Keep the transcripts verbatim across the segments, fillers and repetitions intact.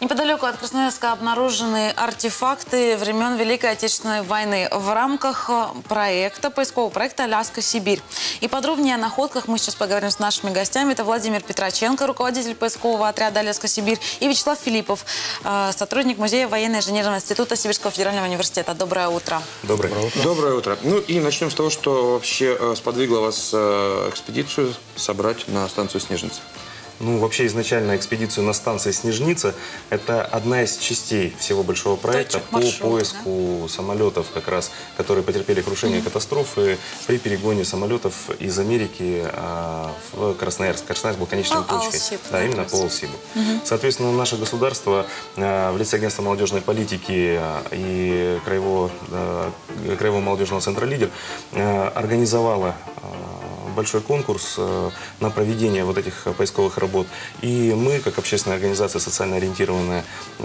Неподалеку от Красноярска обнаружены артефакты времен Великой Отечественной войны в рамках проекта, поискового проекта «Аляска-Сибирь». И подробнее о находках мы сейчас поговорим с нашими гостями. Это Владимир Петроченко, руководитель поискового отряда «Аляска-Сибирь», и Вячеслав Филиппов, сотрудник Музея военно-инженерного института Сибирского федерального университета. Доброе утро. Доброе утро. Доброе утро. Ну и начнем с того, что вообще сподвигло вас экспедицию собрать на станцию Снежница. Ну, вообще, изначально экспедицию на станции Снежница – это одна из частей всего большого проекта по маршрута, поиску да? самолетов, как раз, которые потерпели крушение mm-hmm. катастрофы при перегоне самолетов из Америки а, в Красноярск. Красноярск был конечной по точкой. Алсиб, да, да, именно по Алсибу. Mm-hmm. Соответственно, наше государство а, в лице Агентства молодежной политики а, и Краевого, а, Краевого молодежного центра «Лидер» а, организовало а, большой конкурс на проведение вот этих поисковых работ. И мы, как общественная организация, социально ориентированная,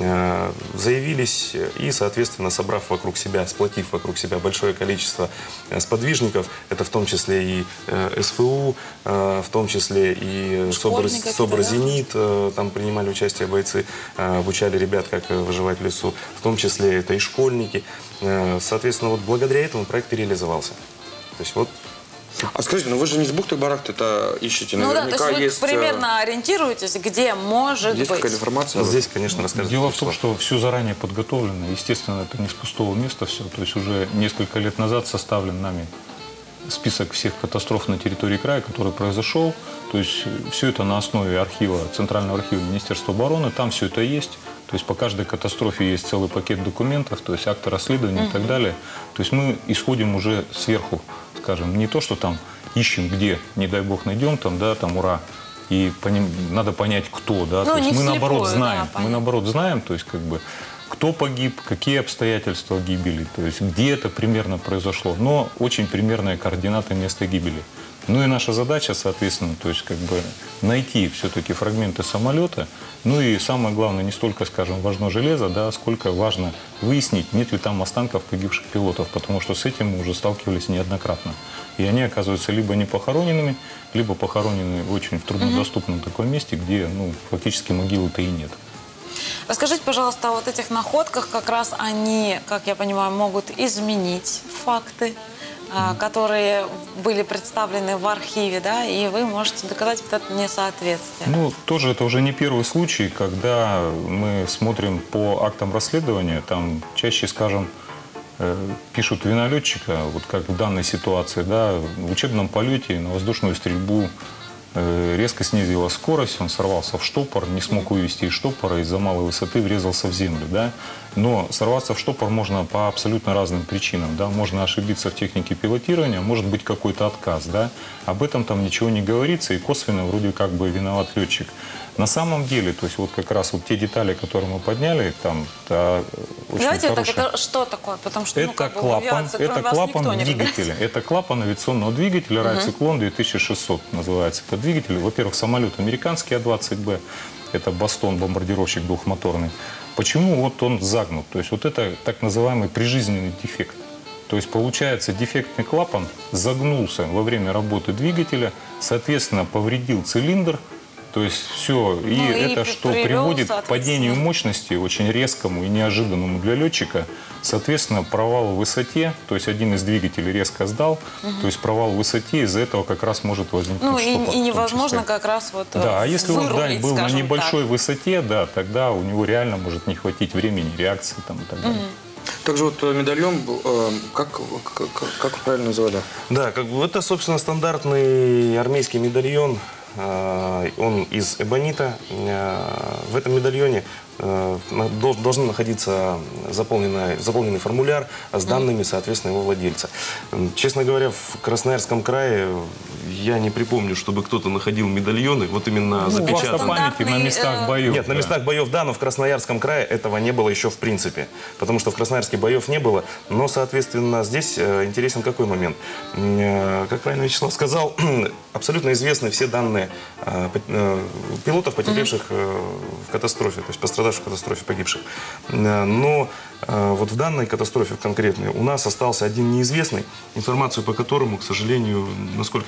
заявились и, соответственно, собрав вокруг себя, сплотив вокруг себя большое количество сподвижников, это в том числе и СФУ, в том числе и СОБР-Зенит, там принимали участие бойцы, обучали ребят, как выживать в лесу, в том числе это и школьники. Соответственно, вот благодаря этому проект и реализовался. То есть вот. А скажите, ну вы же не с бухты-барахты это ищете, ну наверняка да, то есть вы есть... примерно ориентируетесь, где может есть быть. какая-то информация? Здесь, конечно, расскажите. Дело в том, что все заранее подготовлено. Естественно, это не с пустого места все. То есть уже несколько лет назад составлен нами список всех катастроф на территории края, который произошел. То есть все это на основе архива, Центрального архива Министерства обороны. Там все это есть. То есть по каждой катастрофе есть целый пакет документов, то есть акты расследования uh-huh. и так далее. То есть мы исходим уже сверху, скажем, не то, что там ищем, где, не дай бог найдем, там, да, там, ура, и по ним надо понять, кто, да. Ну, то есть мы вслепую, наоборот знаем, да, мы наоборот знаем, то есть как бы, кто погиб, какие обстоятельства гибели, то есть где это примерно произошло, но очень примерные координаты места гибели. Ну и наша задача, соответственно, то есть как бы найти все-таки фрагменты самолета. Ну и самое главное, не столько, скажем, важно железо, да, сколько важно выяснить, нет ли там останков погибших пилотов, потому что с этим мы уже сталкивались неоднократно. И они оказываются либо не похороненными, либо похоронены очень в труднодоступном таком месте, где, ну, фактически могилы-то и нет. Расскажите, пожалуйста, о вот этих находках. Как раз они, как я понимаю, могут изменить факты, которые были представлены в архиве, да, и вы можете доказать вот это несоответствие. Ну, тоже это уже не первый случай, когда мы смотрим по актам расследования, там чаще, скажем, пишут вина летчика, вот как в данной ситуации, да, в учебном полете на воздушную стрельбу резко снизила скорость, он сорвался в штопор, не смог вывести из штопора, из-за малой высоты врезался в землю, да. Но сорваться в штопор можно по абсолютно разным причинам, да. Можно ошибиться в технике пилотирования, может быть какой-то отказ, да. Об этом там ничего не говорится, и косвенно вроде как бы виноват летчик. На самом деле, то есть вот как раз вот те детали, которые мы подняли, там это очень Давайте хорошая... так, это что такое? Потому что, это ну, как бы, клапан, это клапан двигателя. Это клапан авиационного двигателя Райциклон две тысячи шестьсот называется. Это двигатель, во-первых, самолет американский А двадцать Б, это Бастон, бомбардировщик двухмоторный. Почему вот он загнут? То есть вот это так называемый прижизненный дефект. То есть получается, дефектный клапан загнулся во время работы двигателя, соответственно, повредил цилиндр. То есть все, и ну, это и что приводит к падению мощности, очень резкому и неожиданному для летчика. Соответственно, провал в высоте, то есть один из двигателей резко сдал, угу. то есть провал в высоте, из-за этого как раз может возникнуть ну, штопор. И, и невозможно как раз вот да, а если вырулить, он да, был на небольшой так. высоте, да, тогда у него реально может не хватить времени, реакции там, и так далее. Угу. Также вот медальон, как, как, как вы правильно называли? Да, как бы это, собственно, стандартный армейский медальон. Он из эбонита. В этом медальоне должен находиться заполненный, заполненный формуляр с данными, соответственно, его владельца. Честно говоря, в Красноярском крае я не припомню, чтобы кто-то находил медальоны, вот именно ну, запечатанные. У вас на памяти на местах боев. Нет, да. на местах боев, да, но в Красноярском крае этого не было еще в принципе. Потому что в Красноярске боев не было. Но, соответственно, здесь интересен какой момент. Как правильно Вячеслав сказал, абсолютно известны все данные пилотов, потерпевших в катастрофе, то есть пострадавших в катастрофе, погибших. Но вот в данной катастрофе конкретной у нас остался один неизвестный, информацию по которому, к сожалению, насколько я понимаю,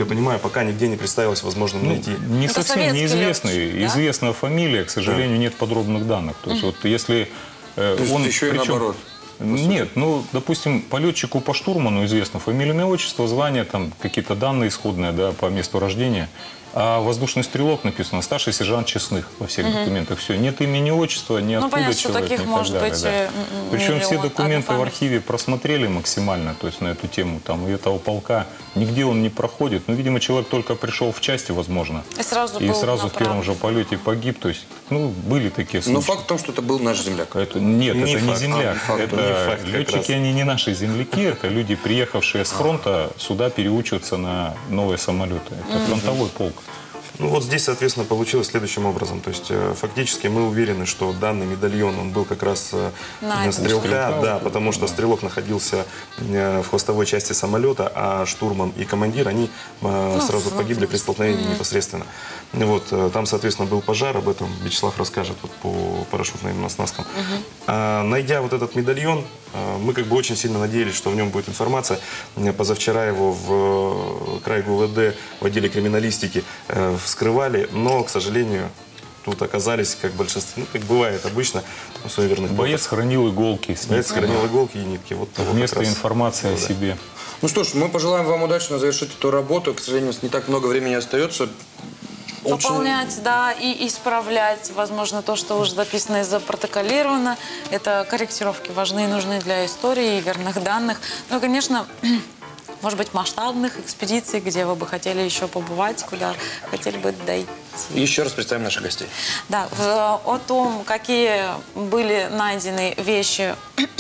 пока нигде не представилось возможным Ну, найти. не Это совсем советский неизвестный. летчик, да? Известна фамилия, к сожалению, нет подробных данных. То есть вот если э, То есть он... еще и причем- наоборот. Нет, ну, допустим, по летчику, по штурману известно фамилия, имя, отчество, звание, там какие-то данные исходные, да, по месту рождения. А воздушный стрелок написано старший сержант Честных во всех документах. Все, нет имени, отчества, ни Ну, откуда понятно, что человек, таких ни может так далее, быть, да. э, м, Причем все миллион, документы в одна архиве просмотрели максимально, то есть на эту тему. Там и этого полка нигде он не проходит. Ну, видимо, человек только пришел в части, возможно. И сразу И был сразу в первом направлен. же полете погиб. То есть, ну, были такие случаи. Но факт в том, что это был наш земляк. Это, нет, Не это не факт. земляк. А, не факт. Это Не факт как летчики, раз. они не наши земляки. Это люди, приехавшие с фронта сюда переучиваться на новые самолеты. Это фронтовой полк. Ну вот здесь, соответственно, получилось следующим образом. То есть э, фактически мы уверены, что данный медальон, он был как раз э, Найден. стрелка, Стрелка, да, вот, потому что да. стрелок находился э, в хвостовой части самолета, а штурман и командир, они э, сразу в- погибли при столкновении непосредственно. Вот, э, там, соответственно, был пожар, об этом Вячеслав расскажет вот, по парашютным оснасткам. А, найдя вот этот медальон, э, мы как бы очень сильно надеялись, что в нем будет информация. Э, Позавчера его в э, край ГУВД в отделе криминалистики э, вскрывали, но, к сожалению, тут оказались, как большинство, ну, как бывает обычно, у суеверных Боец хранил иголки. с Боец нитками. хранил иголки и нитки. Вот того как Вместо раз. информации о Да. себе. Ну что ж, мы пожелаем вам удачно завершить эту работу. К сожалению, у нас не так много времени остается. Очень- Пополнять, да, и исправлять, возможно, то, что уже записано и запротоколировано. Это корректировки важны и нужны для истории и верных данных. Ну и, конечно, может быть, масштабных экспедиций, где вы бы хотели еще побывать, куда хотели бы дойти. Еще раз представим наших гостей. Да, в- о том, какие были найдены вещи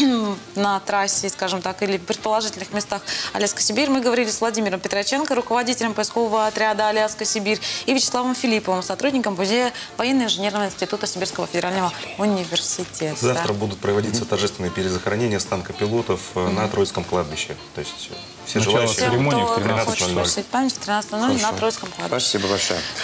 на трассе, скажем так, или предположительных местах Аляска-Сибирь, мы говорили с Владимиром Петроченко, руководителем поискового отряда Аляска-Сибирь, и Вячеславом Филипповым, сотрудником музея военно-инженерного института Сибирского федерального университета. Завтра будут проводиться торжественные перезахоронения останка пилотов э, на Троицком кладбище. То есть э, все Начало желающие... Всем, церемонии в кто тринадцать хочет ноль ноль. почтить память, в тринадцать ноль ноль на Хорошо. Троицком кладбище. Спасибо большое.